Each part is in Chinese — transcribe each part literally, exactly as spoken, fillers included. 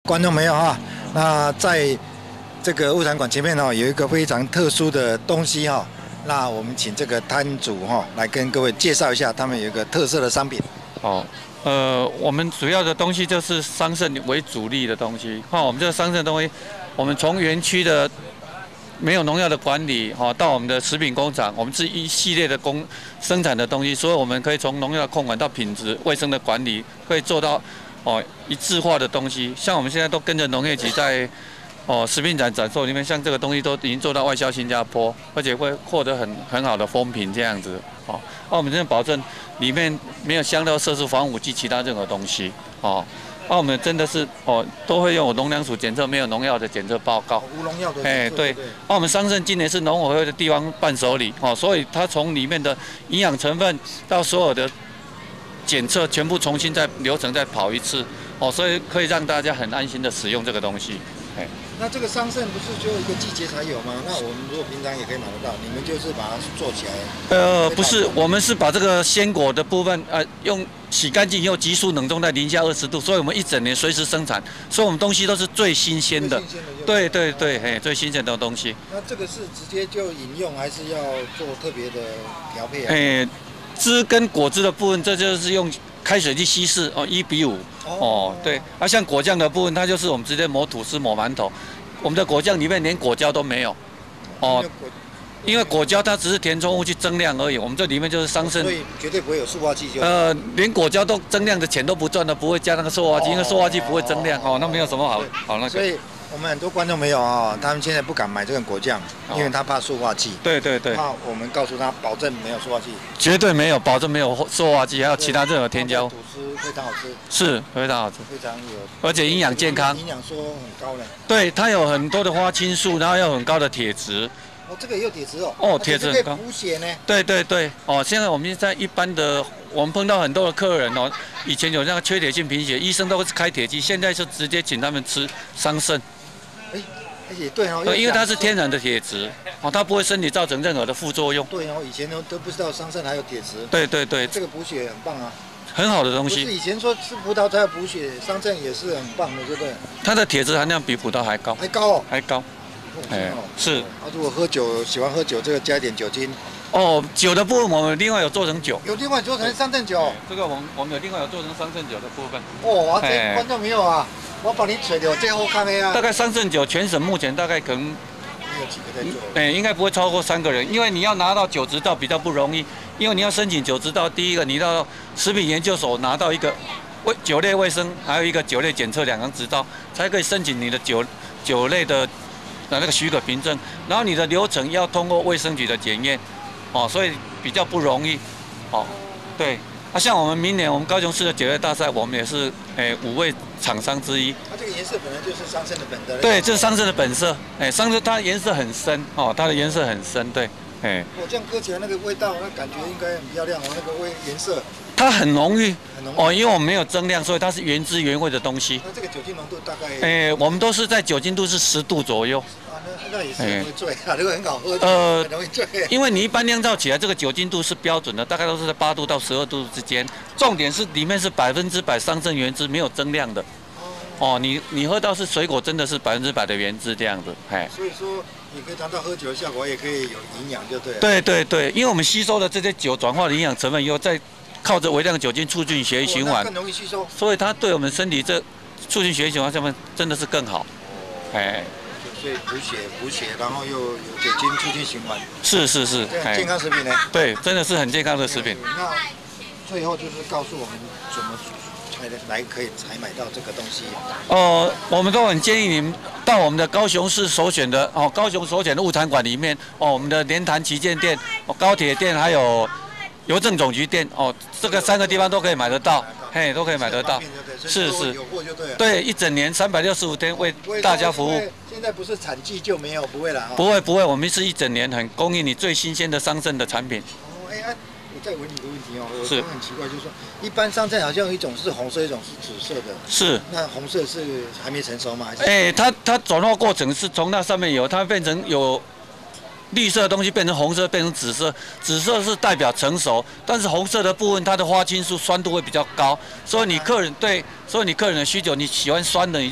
观众朋友哈，那在这个物产馆前面哦，有一个非常特殊的东西哈，那我们请这个摊主哈来跟各位介绍一下，他们有一个特色的商品。 哦，呃，我们主要的东西就是桑葚为主力的东西。哈、哦，我们这个桑葚的东西，我们从园区的没有农药的管理，哈、哦，到我们的食品工厂，我们是一系列的工生产的东西，所以我们可以从农药的控管到品质、卫生的管理，可以做到哦一致化的东西。像我们现在都跟着农业局在哦食品展展售里面，像这个东西都已经做到外销新加坡，而且会获得很很好的风评这样子。哦，那我们现在保证里面没有香料、色素、防腐剂、其他任何东西。哦，那我们真的是哦都会用农粮署检测没有农药的检测报告。 无农药的。 哎，对。那我们桑葚今年是农委会的地方伴手礼，哦，所以它从里面的营养成分到所有的检测，全部重新再流程再跑一次。哦，所以可以让大家很安心的使用这个东西。哎。 那这个桑葚不是只有一个季节才有吗？那我们如果平常也可以买得到，你们就是把它做起来？ 呃，不是，我们是把这个鲜果的部分，呃，用洗干净以后急速冷冻在零下二十度，所以我们一整年随时生产，所以我们东西都是最新鲜的。 最新鲜的。 对对对，嘿，最新鲜的东西。 那这个是直接就饮用，还是要做特别的调配啊？ 哎，汁跟果汁的部分，这就是用开水去稀释哦，一比五。哦，对。啊，像果酱的部分，它就是我们直接抹吐司、抹馒头。我们的果酱里面连果胶都没有，哦，因为果胶它只是填充物去增量而已，我们这里面就是桑葚， 所以绝对不会有塑化剂就。 呃，连果胶都增量的钱都不赚了，不会加那个塑化剂，因为塑化剂不会增量，哦，那没有什么好好那个。 所以我们很多观众朋友啊，他们现在不敢买这个果酱，因为他怕塑化剂。 对对对。 那我们告诉他，保证没有塑化剂。 绝对没有，保证没有塑化剂，还有其他任何添加物。 吐司非常好吃。 是，非常好吃。 非常有。 而且营养健康。 营养说很高呢。 对，它有很多的花青素，然后有很高的铁质。 哦，这个也有铁质哦。 哦，铁质很高。 补血呢。 对对对，哦，现在我们在一般的，我们碰到很多的客人哦，以前有那个缺铁性贫血，医生都会开铁剂，现在就直接请他们吃桑葚。 哎，也对哦。 因为它是天然的铁质，哦，它不会身体造成任何的副作用。 对哦，以前都都不知道桑葚还有铁质。 对对对。 这个补血很棒啊。 很好的东西。 不是以前说吃葡萄才有补血，桑葚也是很棒的，对不对？ 它的铁质含量比葡萄还高。 还高哦。 还高。 哎， 是。 啊，如果喝酒喜欢喝酒，这个加一点酒精。 哦，酒的部分我们另外有做成酒。 有另外做成桑葚酒。 这个我们我们有另外有做成桑葚酒的部分。 哦，啊，这观众朋友啊，我帮你吹掉最后看的啊。 大概桑葚酒全省目前大概可能。 有几个在做？ 哎，应该不会超过三个人，因为你要拿到酒执照比较不容易，因为你要申请酒执照，第一个你到食品研究所拿到一个卫酒类卫生，还有一个酒类检测两张执照，才可以申请你的酒酒类的那个许可凭证，然后你的流程要通过卫生局的检验，哦，所以比较不容易，哦，对。啊，像我们明年我们高雄市的酒类大赛，我们也是诶五位厂商之一。 它这个颜色本来就是桑葚的本色。 对，这是桑葚的本色。哎，桑葚它颜色很深哦，它的颜色很深，对，哎。 我这样喝起来那个味道，那感觉应该很漂亮哦，那个味颜色。 它很浓郁。 很浓郁。 哦，因为我们没有增量，所以它是原汁原味的东西。 那这个酒精浓度大概？ 哎，我们都是在酒精度是十度左右。 那也是很会醉啊，这个很好喝，呃，很容易醉。 因为你一般酿造起来，这个酒精度是标准的，大概都是在八度到十二度之间。重点是里面是百分之百桑葚原汁，没有增量的。哦，你你喝到是水果，真的是百分之百的原汁这样子，哎。 所以说，你可以达到喝酒的效果，也可以有营养，就对了。 对对对，因为我们吸收了这些酒转化的营养成分以后，再靠着微量酒精促进血液循环， 更容易吸收。 所以它对我们身体这促进血液循环上面真的是更好，哎。 所以补血补血，然后又有酒精促进循环。 是是是， 健康食品呢？ 对，真的是很健康的食品。 那最后就是告诉我们怎么才来可以采买到这个东西。 哦、呃，我们都很建议您到我们的高雄市首选的哦，高雄首选的物产馆里面哦，我们的莲潭旗舰店、哦高铁店还有邮政总局店哦，这个三个地方都可以买得到，嘿，都可以买得到。是是， 有货就对了。 对，一整年三百六十五天为大家服务。 现在不是产季就没有，不会啦。 不会不会，我们是一整年很供应你最新鲜的桑葚的产品。 哦，哎哎，我再问你一个问题哦，我是很奇怪，就是说，一般桑葚好像有一种是红色，一种是紫色的。 是。 那红色是还没成熟吗？还是？ 哎，它它转化过程是从那上面有，它变成有。绿色的东西变成红色，变成紫色，紫色是代表成熟，但是红色的部分它的花青素酸度会比较高，所以你客人对，所以你客人的需求，你喜欢酸的你就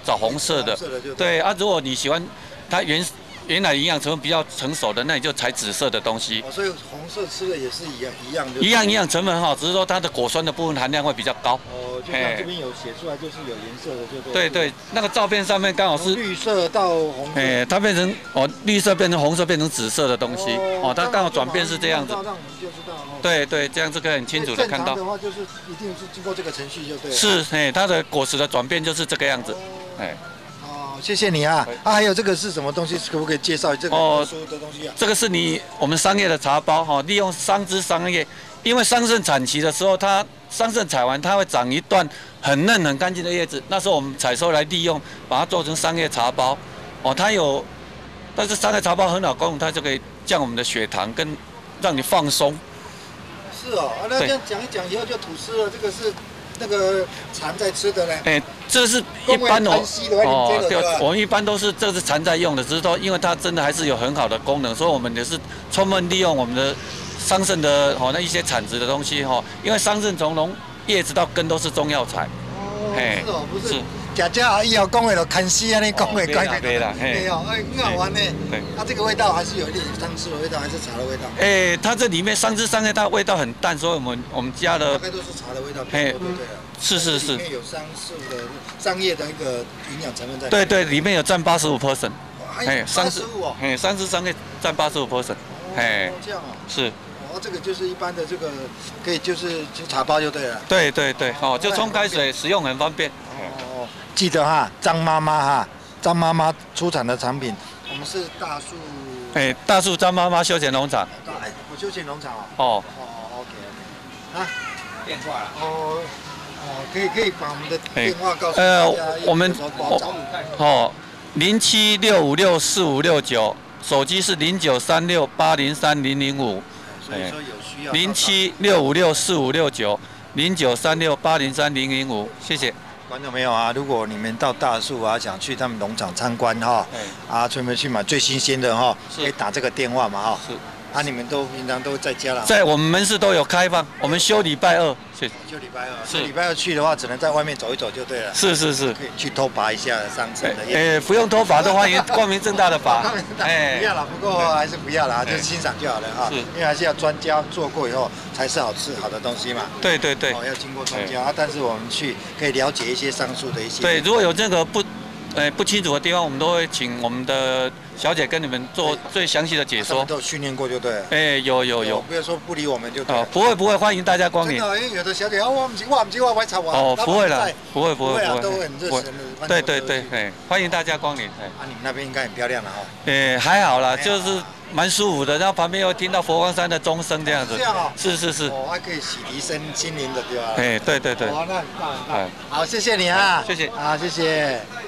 找红色的。 红色的就对啊，如果你喜欢它原原来营养成分比较成熟的，那你就采紫色的东西。 哦，所以红色吃的也是一样一样的。 一样营养成分很好，只是说它的果酸的部分含量会比较高。 哦，就像这边有写出来，就是有颜色的，就对。对对，那个照片上面刚好是绿色到红色。 哎，它变成哦绿色变成红色变成紫色的东西哦，它刚好转变是这样子。 让我们就知道哦。 对对，这样子可以很清楚的看到。 正常的话就是一定是经过这个程序就对了。 是，哎，它的果实的转变就是这个样子，哎。 哦，谢谢你啊！啊，还有这个是什么东西？可不可以介绍这个特殊的东西啊？ 这个是你我们商业的茶包哈，利用桑枝桑叶，因为桑葚产期的时候，它桑葚采完，它会长一段很嫩很干净的叶子，那时候我们采收来利用，把它做成商业茶包。哦，它有，但是商业茶包很好功能，它就可以降我们的血糖，跟让你放松。 是哦，啊，那这样讲一讲以后就吐司了，这个是。那个蚕在吃的呢？哎， 这是一般哦， 哦， 对，我们一般都是这是蚕在用的，只是说因为它真的还是有很好的功能，所以我们也是充分利用我们的桑葚的哦那一些产值的东西哈，因为桑葚从从叶子到根都是中药材。 哦，是哦，不是。假假以后讲的就看死啊！你讲的怪怪的。对哦，哎，很好玩呢。对。它这个味道还是有一点桑枝的味道，还是茶的味道？哎， 它这里面桑枝桑叶它味道很淡，所以我们我们加的。 大概都是茶的味道，对不对？ 是是是。 里面有桑树的桑叶的一个营养成分在。 对对，里面有占八十五 percent。 哎，三十五哦。 哎，桑枝桑叶占八十五 percent。 哎，这样啊。 是。 哦，这个就是一般的这个，可以就是就茶包就对了。 对对对，哦，就冲开水，使用很方便。 哦，记得哈，张妈妈哈，张妈妈出产的产品，我们是大树。 哎，大树张妈妈休闲农场。 哎，我休闲农场哦。 哦。 哦 ，OK OK。啊，电话了。哦哦，可以可以把我们的电话告诉大家。呃， 我们哦，零七六五六四五六九，手机是零九三六八零三零零五。 所以说有需要。 零七六五六四五六九，零九三六八零三零零五，谢谢。 观众朋友啊，如果你们到大树啊，想去他们农场参观哈，啊，顺便去买最新鲜的哈，可以打这个电话嘛哈。是。啊，你们都平常都在家了？ 在我们门市都有开放，我们休礼拜二。是。 休礼拜二。是。礼拜二去的话，只能在外面走一走就对了。 是是是。 可以去偷拔一下桑葚的叶。 诶，不用偷拔，都欢迎光明正大的拔。 哎，不要了，不过还是不要了，就欣赏就好了哈。是。因为还是要专家做过以后才是好吃好的东西嘛。 对对对。 哦，要经过专家啊，但是我们去可以了解一些桑树的一些。 对，如果有这个不。呃，不清楚的地方，我们都会请我们的小姐跟你们做最详细的解说。 都有训练过就对了。 哎，有有有。 不要说不理我们就对。哦， 不会不会，欢迎大家光临。 真的，因为有的小姐哦，我唔知我唔知我买茶我。 哦，不会啦，不会不会不会。 都很热情的。 对对对，哎，欢迎大家光临。哎， 啊，你们那边应该很漂亮了哈。 哎，还好啦，就是蛮舒服的，然后旁边又听到佛光山的钟声这样子。 这样啊。 是是是。 哦，还可以洗涤身心灵的对吧？ 哎，对对对。 好，那很棒很棒。好，谢谢你啊。 谢谢。 好，谢谢。